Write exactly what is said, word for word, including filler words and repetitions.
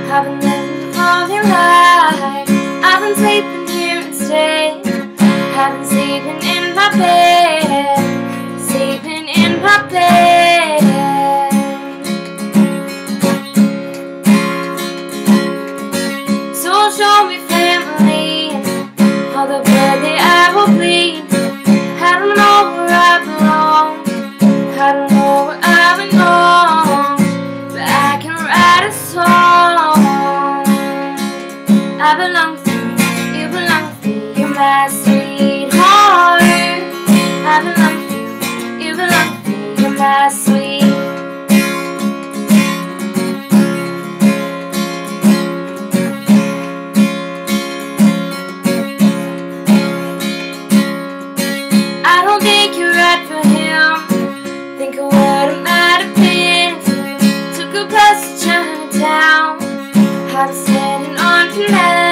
I've been living all your life. I've been sleeping here instead. I've been sleeping in my bed, sleeping in my bed. So show me family, all the blood that I will bleed. I don't know where I belong, I don't know where I belong, but I can write a song. I belong to you, you belong to me, you're my sweetheart. I belong to you, you belong to me, you're my sweet. I don't think you're right for him. Think of what it might have been. Took a bus to Chinatown. I'm standing on canal.